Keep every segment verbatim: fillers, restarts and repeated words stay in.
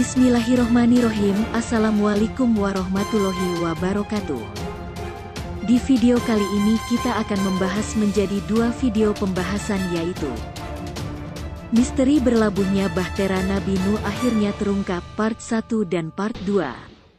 Bismillahirrohmanirrohim. Assalamualaikum warahmatullahi wabarakatuh. Di video kali ini kita akan membahas menjadi dua video pembahasan, yaitu misteri berlabuhnya Bahtera Nabi Nuh akhirnya terungkap part satu dan part dua.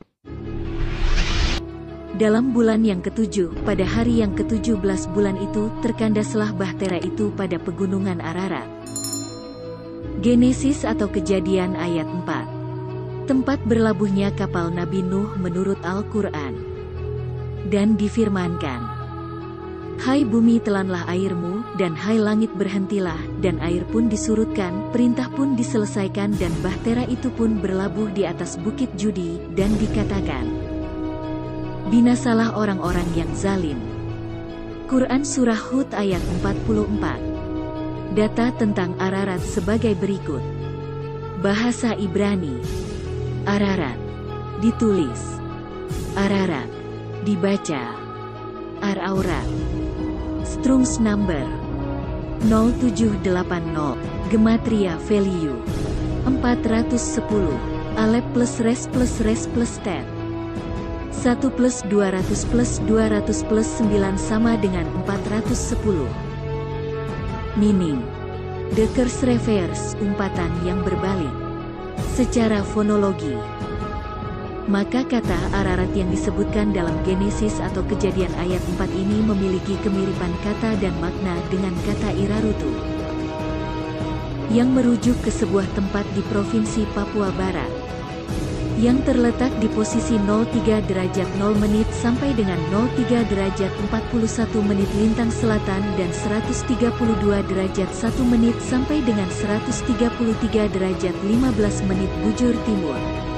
Dalam bulan yang ketujuh, pada hari yang ketujuh belas bulan itu, terkandaslah Bahtera itu pada pegunungan Ararat. Genesis atau Kejadian ayat empat. Tempat berlabuhnya kapal Nabi Nuh menurut Al-Quran. Dan difirmankan, "Hai bumi, telanlah airmu, dan hai langit berhentilah, dan air pun disurutkan, perintah pun diselesaikan, dan Bahtera itu pun berlabuh di atas bukit Judi, dan dikatakan, binasalah orang-orang yang zalim." Quran Surah Hud ayat empat puluh empat. Data tentang Ararat sebagai berikut. Bahasa Ibrani. Ararat ditulis Ararat, dibaca Ar-Aurat. Strings number nol tujuh delapan nol. Gematria value empat ratus sepuluh. Alep plus res plus res plus stat satu plus dua ratus plus dua ratus plus sembilan sama dengan empat ratus sepuluh. Meaning, the curse reverse, umpatan yang berbalik. Secara fonologi, maka kata Ararat yang disebutkan dalam Genesis atau Kejadian ayat empat ini memiliki kemiripan kata dan makna dengan kata Irarutu, yang merujuk ke sebuah tempat di Provinsi Papua Barat, yang terletak di posisi nol tiga derajat nol menit sampai dengan nol tiga derajat empat puluh satu menit lintang selatan dan seratus tiga puluh dua derajat satu menit sampai dengan seratus tiga puluh tiga derajat lima belas menit bujur timur.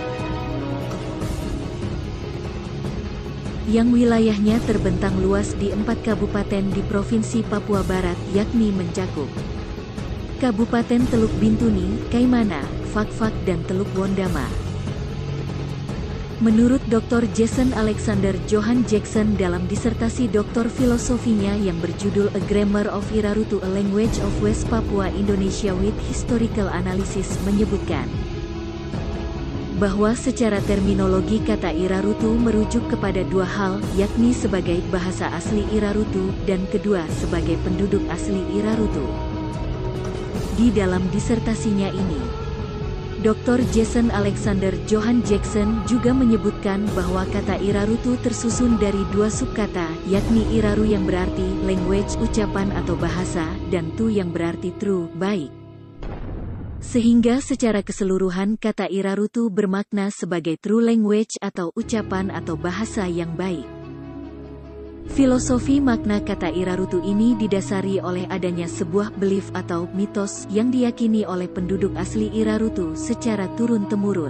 Yang wilayahnya terbentang luas di empat kabupaten di Provinsi Papua Barat, yakni mencakup Kabupaten Teluk Bintuni, Kaimana, Fakfak dan Teluk Wondama. Menurut Doktor Jason Alexander Johan Jackson dalam disertasi doktor filosofinya yang berjudul A Grammar of Irarutu, A Language of West Papua Indonesia with Historical Analysis, menyebutkan bahwa secara terminologi kata Irarutu merujuk kepada dua hal, yakni sebagai bahasa asli Irarutu dan kedua sebagai penduduk asli Irarutu. Di dalam disertasinya ini, Doktor Jason Alexander Johan Jackson juga menyebutkan bahwa kata Irarutu tersusun dari dua subkata, yakni Iraru yang berarti language, ucapan atau bahasa, dan tu yang berarti true, baik. Sehingga secara keseluruhan kata Irarutu bermakna sebagai true language atau ucapan atau bahasa yang baik. Filosofi makna kata Irarutu ini didasari oleh adanya sebuah belief atau mitos yang diyakini oleh penduduk asli Irarutu secara turun-temurun,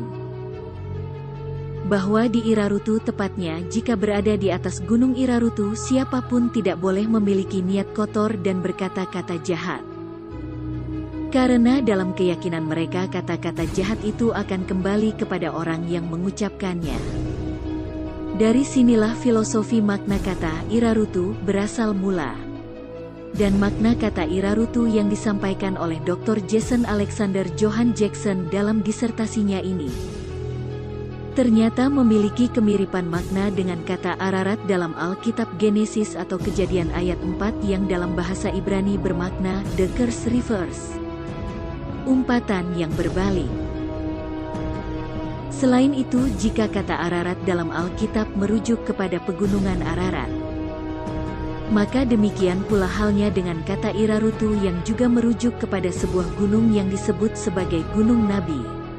bahwa di Irarutu, tepatnya jika berada di atas gunung Irarutu, siapapun tidak boleh memiliki niat kotor dan berkata-kata jahat. Karena dalam keyakinan mereka kata-kata jahat itu akan kembali kepada orang yang mengucapkannya. Dari sinilah filosofi makna kata Irarutu berasal mula. Dan makna kata Irarutu yang disampaikan oleh Doktor Jason Alexander Johan Jackson dalam disertasinya ini ternyata memiliki kemiripan makna dengan kata Ararat dalam Alkitab Genesis atau Kejadian ayat empat yang dalam bahasa Ibrani bermakna the curse reverse, umpatan yang berbalik. Selain itu, jika kata Ararat dalam Alkitab merujuk kepada pegunungan Ararat, maka demikian pula halnya dengan kata Irarutu yang juga merujuk kepada sebuah gunung yang disebut sebagai Gunung Nabi,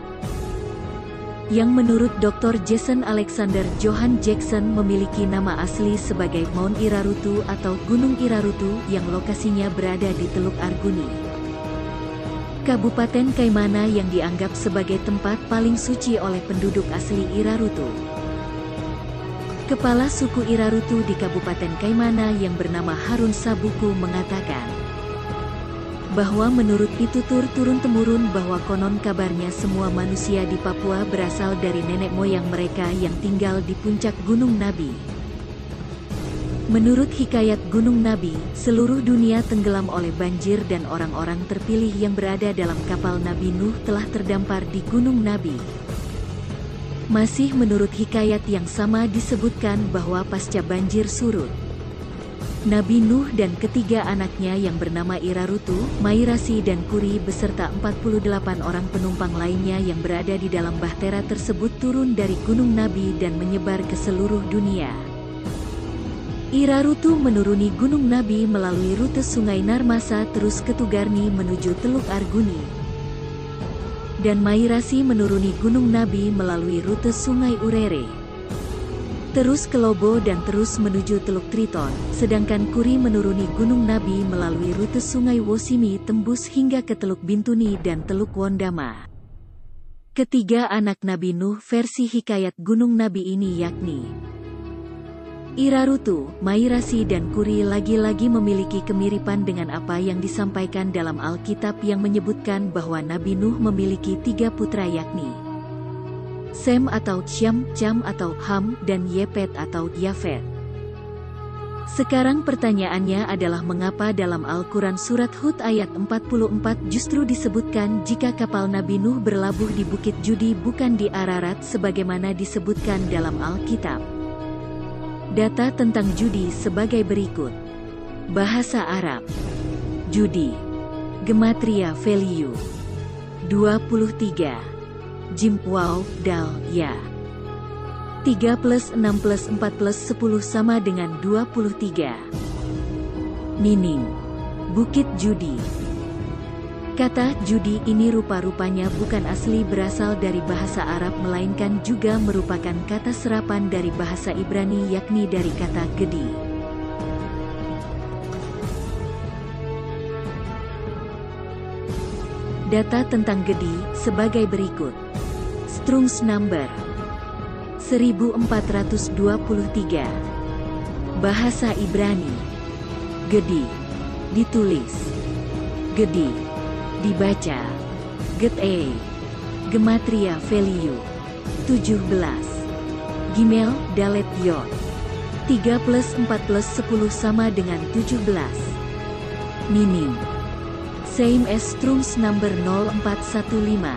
yang menurut Doktor Jason Alexander Johan Jackson memiliki nama asli sebagai Mount Irarutu atau Gunung Irarutu yang lokasinya berada di Teluk Arguni, Kabupaten Kaimana, yang dianggap sebagai tempat paling suci oleh penduduk asli Irarutu. Kepala suku Irarutu di Kabupaten Kaimana yang bernama Harun Sabuku mengatakan bahwa menurut pitutur turun-temurun bahwa konon kabarnya semua manusia di Papua berasal dari nenek moyang mereka yang tinggal di puncak Gunung Nabi. Menurut hikayat Gunung Nabi, seluruh dunia tenggelam oleh banjir dan orang-orang terpilih yang berada dalam kapal Nabi Nuh telah terdampar di Gunung Nabi. Masih menurut hikayat yang sama disebutkan bahwa pasca banjir surut, Nabi Nuh dan ketiga anaknya yang bernama Irarutu, Mairasi dan Kuri beserta empat puluh delapan orang penumpang lainnya yang berada di dalam bahtera tersebut turun dari Gunung Nabi dan menyebar ke seluruh dunia. Irarutu menuruni Gunung Nabi melalui rute Sungai Narmasa terus ke Tugarni menuju Teluk Arguni. Dan Mairasi menuruni Gunung Nabi melalui rute Sungai Urere terus ke Lobo dan terus menuju Teluk Triton, sedangkan Kuri menuruni Gunung Nabi melalui rute Sungai Wosimi tembus hingga ke Teluk Bintuni dan Teluk Wondama. Ketiga anak Nabi Nuh versi hikayat Gunung Nabi ini yakni Irarutu, Mairasi dan Kuri lagi-lagi memiliki kemiripan dengan apa yang disampaikan dalam Alkitab yang menyebutkan bahwa Nabi Nuh memiliki tiga putra yakni Sem atau Syam, Cam atau Ham, dan Yepet atau Yafet. Sekarang pertanyaannya adalah mengapa dalam Al-Quran Surat Hud ayat empat puluh empat justru disebutkan jika kapal Nabi Nuh berlabuh di Bukit Judi bukan di Ararat sebagaimana disebutkan dalam Alkitab. Data tentang Judi sebagai berikut. Bahasa Arab Judi, Gematria Value dua puluh tiga. Jim Wow, Dal, Ya. tiga plus enam plus empat plus sepuluh sama dengan dua puluh tiga. Meaning. Bukit Judi. Kata Judi ini rupa-rupanya bukan asli berasal dari bahasa Arab melainkan juga merupakan kata serapan dari bahasa Ibrani yakni dari kata Gedi. Data tentang Gedi sebagai berikut. Strong's Number seribu empat ratus dua puluh tiga. Bahasa Ibrani Gedi ditulis, Gedi dibaca, Get-E. Gematria Value tujuh belas. Gimel Dalet Yod tiga plus empat plus sepuluh sama dengan tujuh belas. Meaning. Same as Strong's Number nol empat satu lima.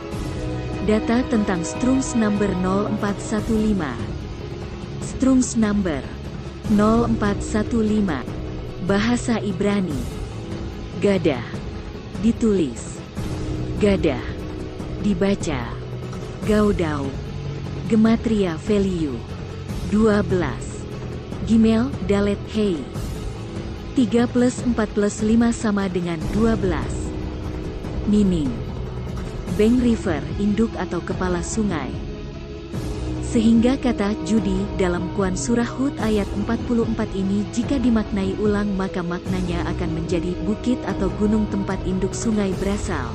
Data tentang Strong's Number nol empat satu lima. Strong's Number nol empat satu lima. Bahasa Ibrani Gadah ditulis, Gadah dibaca, Gaudau. Gematria Value dua belas. Gimel Dalet Hei tiga plus empat plus lima sama dengan dua belas. Meaning. Bank River, induk atau kepala sungai. Sehingga kata Judi dalam Quran Surah Hud ayat empat puluh empat ini jika dimaknai ulang maka maknanya akan menjadi bukit atau gunung tempat induk sungai berasal.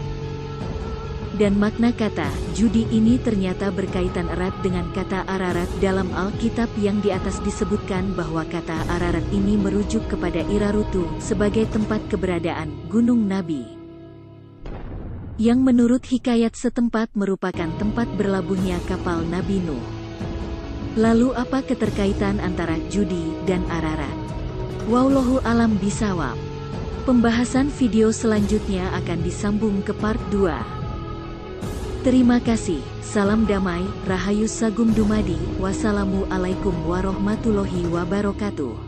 Dan makna kata Judi ini ternyata berkaitan erat dengan kata Ararat dalam Alkitab yang di atas disebutkan bahwa kata Ararat ini merujuk kepada Irarutu sebagai tempat keberadaan Gunung Nabi. Yang menurut hikayat setempat merupakan tempat berlabuhnya kapal Nabi Nuh. Lalu apa keterkaitan antara Judi dan Ararat? Wallahu alam bisawab. Pembahasan video selanjutnya akan disambung ke part dua. Terima kasih, salam damai, rahayu sagum dumadi, wassalamualaikum warahmatullahi wabarakatuh.